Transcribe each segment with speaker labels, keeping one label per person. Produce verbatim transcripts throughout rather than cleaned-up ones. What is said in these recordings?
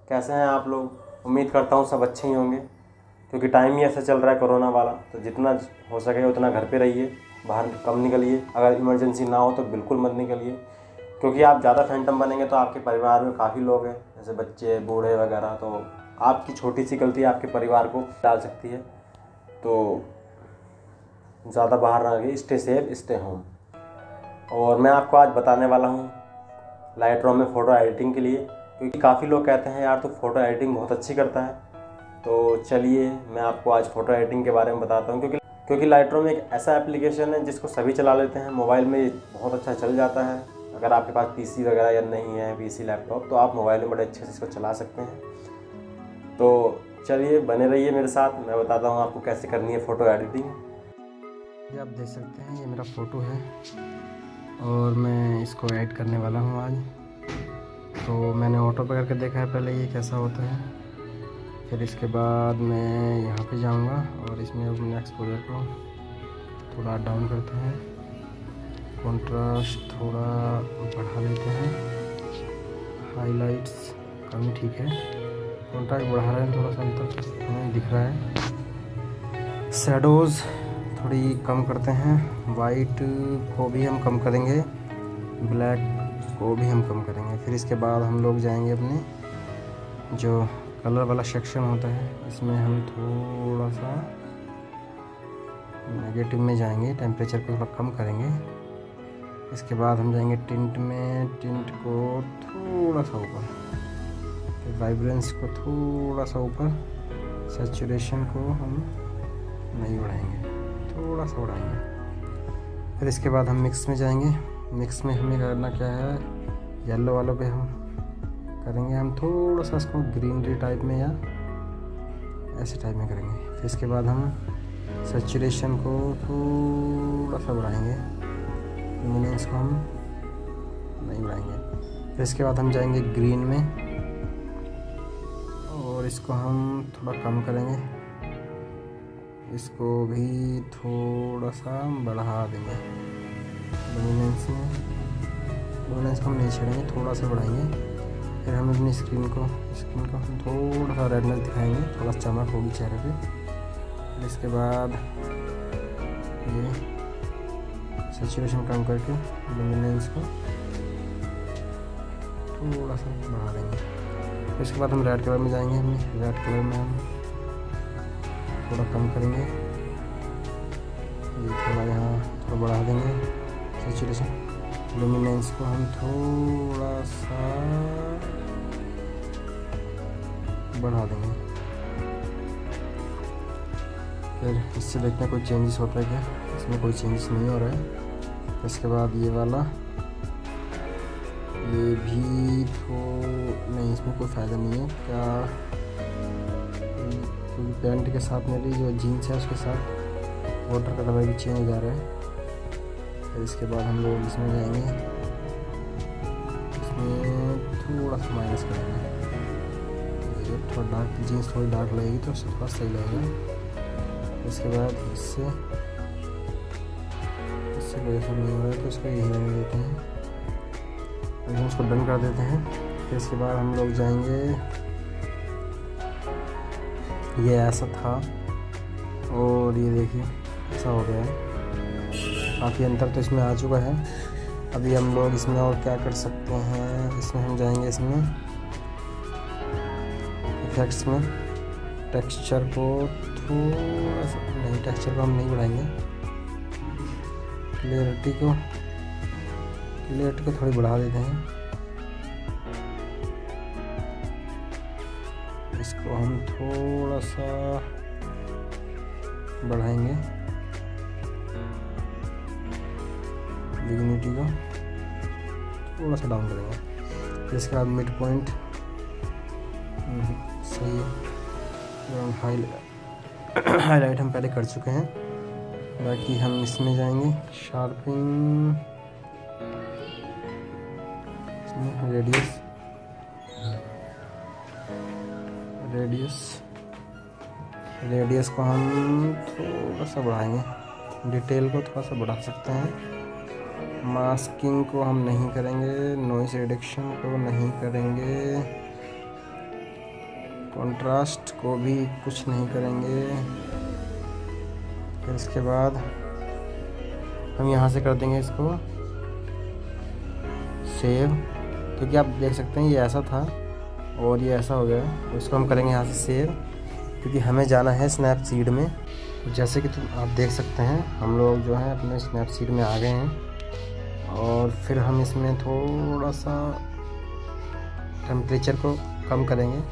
Speaker 1: कैसे हैं आप लोग? उम्मीद करता हूँ सब अच्छे ही होंगे, क्योंकि टाइम ही ऐसा चल रहा है कोरोना वाला। तो जितना हो सके उतना घर पे रहिए, बाहर कम निकलिए। अगर इमरजेंसी ना हो तो बिल्कुल मत निकलिए, क्योंकि आप ज़्यादा फैंटम बनेंगे तो आपके परिवार में काफ़ी लोग हैं, जैसे बच्चे, बूढ़े वगैरह, तो आपकी छोटी सी गलती आपके परिवार को डाल सकती है। तो ज़्यादा बाहर ना गए, स्टे सेफ, स्टे होम। और मैं आपको आज बताने वाला हूँ लाइटरूम में फ़ोटो एडिटिंग के लिए, क्योंकि काफ़ी लोग कहते हैं यार तो फ़ोटो एडिटिंग बहुत अच्छी करता है। तो चलिए मैं आपको आज फ़ोटो एडिटिंग के बारे में बताता हूँ, क्योंकि क्योंकि लाइटरूम एक ऐसा एप्लीकेशन है जिसको सभी चला लेते हैं। मोबाइल में बहुत अच्छा चल जाता है। अगर आपके पास पीसी वगैरह या नहीं है, पीसी लैपटॉप, तो आप मोबाइल में बड़े अच्छे से इसको चला सकते हैं। तो चलिए बने रहिए मेरे साथ, मैं बताता हूँ आपको कैसे करनी है फ़ोटो एडिटिंग।
Speaker 2: ये आप देख सकते हैं, ये मेरा फ़ोटो है और मैं इसको ऐड करने वाला हूँ आज। तो मैंने ऑटो पे करके देखा है पहले ये कैसा होता है, फिर इसके बाद मैं यहाँ पे जाऊँगा और इसमें अपने एक्सपोजर को थोड़ा डाउन करते हैं, कंट्रास्ट थोड़ा बढ़ा लेते हैं, हाइलाइट्स कम ठीक है, कंट्रास्ट बढ़ा रहे हैं थोड़ा सा, अंतर हमें दिख रहा है। शैडोज़ थोड़ी कम करते हैं, वाइट को भी हम कम करेंगे, ब्लैक को भी हम कम करेंगे। फिर इसके बाद हम लोग जाएंगे अपने जो कलर वाला सेक्शन होता है, इसमें हम थोड़ा सा नेगेटिव में जाएंगे, टेम्परेचर को थोड़ा कम करेंगे। इसके बाद हम जाएंगे टिंट में, टिंट को थोड़ा सा ऊपर, फिर वाइब्रेंस को थोड़ा सा ऊपर, सैचुरेशन को हम नहीं बढ़ाएंगे, थोड़ा सा बढ़ाएंगे। फिर इसके बाद हम मिक्स में जाएंगे। मिक्स में हमें करना क्या है, येलो वालों पे हम करेंगे, हम थोड़ा सा इसको ग्रीनरी टाइप में या ऐसे टाइप में करेंगे। फिर इसके बाद हम सैचुरेशन को थोड़ा सा बढ़ाएंगे, लुमिनेंस को हम नहीं बढ़ाएंगे। फिर इसके बाद हम जाएंगे ग्रीन में और इसको हम थोड़ा कम करेंगे, इसको भी थोड़ा सा बढ़ा देंगे। लुमिनेंस में लुमिनेंस को हम नहीं छेड़ेंगे, थोड़ा सा बढ़ाएंगे। फिर हम अपनी स्क्रीन को स्क्रीन को हम थोड़ा सा रेडनेस दिखाएंगे, थोड़ा चमक होगी चेहरे पे। फिर इसके बाद ये सैचुरेशन कम करके लुमिनेंस को थोड़ा सा बढ़ा देंगे। फिर इसके बाद हम रेड कलर में जाएंगे, हम रेड कलर में हम थोड़ा कम करेंगे, ये थोड़ा यहाँ थोड़ा बढ़ा देंगे सैचुरेशन। लुमिनेंस को हम थोड़ा सा बढ़ा देंगे। फिर इससे देखते हैं कोई चेंजेस होता है क्या, इसमें कोई चेंजेस नहीं हो रहा है। इसके बाद ये वाला, ये भी तो नहीं, इसमें कोई फ़ायदा नहीं है क्या, क्योंकि पैंट के साथ मेरी जो जीन्स है उसके साथ वाटर का कलर भी चेंज हो जा रहा है। फिर इसके बाद हम लोग इसमें जाएंगे, इसमें थोड़ा सा माइनस करेंगे, ये थोड़ा डार्क, जीन्स थोड़ी डार्क लगेगी तो उससे थोड़ा सही लगेगा। इसके बाद इससे इससे कोई ऐसा नहीं हो रहा है तो इसको यही रंग देते हैं, हम उसको डन कर देते हैं। फिर इसके बाद हम लोग जाएंगे, ये ऐसा था और ये देखिए ऐसा हो गया है, काफ़ी अंतर तो इसमें आ चुका है। अभी हम लोग इसमें और क्या कर सकते हैं, इसमें हम जाएंगे, इसमें इफेक्ट्स में टेक्सचर को थोड़ा सा नहीं, टेक्सचर को हम नहीं बढ़ाएंगे, क्लियरिटी को क्लियरिटी को थोड़ी बढ़ा देते हैं। इसको हम थोड़ा सा बढ़ाएंगे, विजिबिलिटी को थोड़ा सा डाउन करेंगे। फिर इसके बाद मिड पॉइंट सही है, हाईलाइट हम पहले कर चुके हैं। बाकी हम इसमें जाएंगे, शार्पिंग, रेडियस रेडियस रेडियस को हम थोड़ा सा बढ़ाएंगे, डिटेल को थोड़ा सा बढ़ा सकते हैं। मास्किंग को हम नहीं करेंगे, नॉइस रिडक्शन को नहीं करेंगे, कंट्रास्ट को भी कुछ नहीं करेंगे। फिर इसके बाद हम यहाँ से कर देंगे इसको सेव, क्योंकि आप देख सकते हैं ये ऐसा था और ये ऐसा हो गया। तो इसको हम करेंगे यहाँ से सेव, क्योंकि हमें जाना है स्नैपसीड में। तो जैसे कि तुम आप देख सकते हैं हम लोग जो है अपने स्नैपसीड में आ गए हैं, और फिर हम इसमें थोड़ा सा टेम्परेचर को कम करेंगे।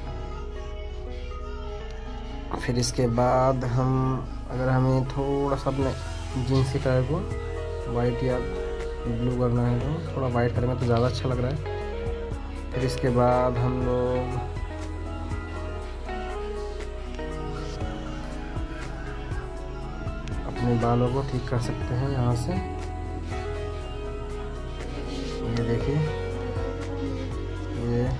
Speaker 2: फिर इसके बाद हम अगर हमें थोड़ा सा अपने जीन्स के कलर को वाइट या ब्लू करना है तो थोड़ा वाइट करेंगे तो ज़्यादा अच्छा लग रहा है। फिर इसके बाद हम लोग अपने बालों को ठीक कर सकते हैं यहाँ से। ये देखिए ये।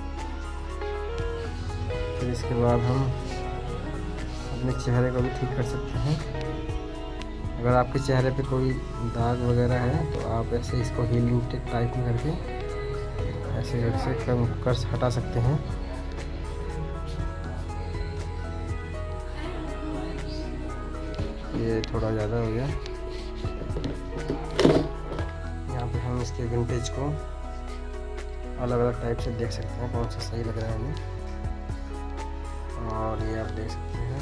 Speaker 2: फिर इसके बाद हम अपने चेहरे को भी ठीक कर सकते हैं। अगर आपके चेहरे पे कोई दाग वगैरह है तो आप ऐसे इसको हीलिंग टाइप में करके ऐसे ऐसे कम कर हटा सकते हैं। ये थोड़ा ज़्यादा हो गया। यहाँ पे हम इसके विंटेज को अलग अलग टाइप से देख सकते हैं कौन सा सही लग रहा है हमें। और ये आप देख सकते हैं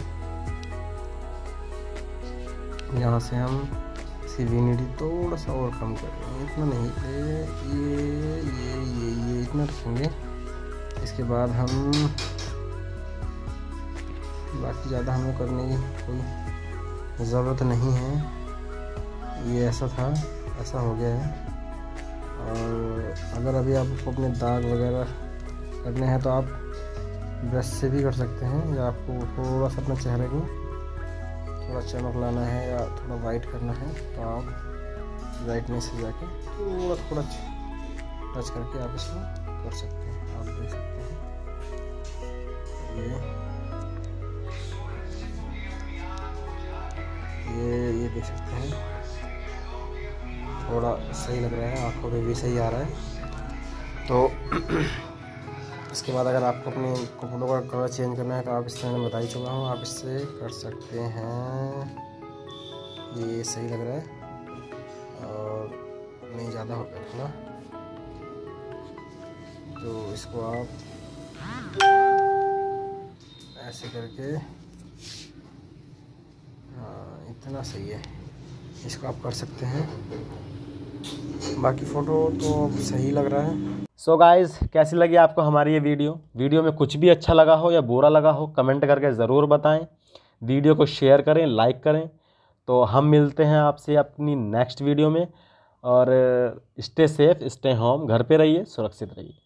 Speaker 2: यहाँ से हम इसकी विनिटी थोड़ा सा और कम करेंगे, इतना नहीं, ये ये ये ये ये इतना रखेंगे। इसके बाद हम बाकी ज़्यादा हमें करने की कोई ज़रूरत नहीं है। ये ऐसा था, ऐसा हो गया है। और अगर अभी आपको अपने दाग वगैरह करने हैं तो आप ब्रश से भी कर सकते हैं, या आपको थोड़ा सा अपने चेहरे को थोड़ा चमक लाना है या थोड़ा वाइट करना है तो आप ब्राइटनेस से जाके थोड़ा थोड़ा टच करके आप इसको कर सकते हैं। आप देख सकते हैं ये ये ये देख सकते हैं थोड़ा सही लग रहा है, आँखों पे भी सही आ रहा है। तो इसके बाद अगर आपको अपने कपड़ों का कलर चेंज करना है तो आप इससे मैंने बता ही चुका हूँ, आप इससे कर सकते हैं। ये सही लग रहा है और नहीं ज़्यादा हो गया थोड़ा, तो इसको आप ऐसे करके, हाँ इतना सही है, इसको आप कर सकते हैं। बाकी फ़ोटो तो सही लग रहा है।
Speaker 1: सो so गाइज़, कैसी लगी आपको हमारी ये वीडियो? वीडियो में कुछ भी अच्छा लगा हो या बुरा लगा हो कमेंट करके ज़रूर बताएं। वीडियो को शेयर करें, लाइक करें। तो हम मिलते हैं आपसे अपनी नेक्स्ट वीडियो में, और स्टे सेफ, स्टे होम, घर पे रहिए, सुरक्षित रहिए।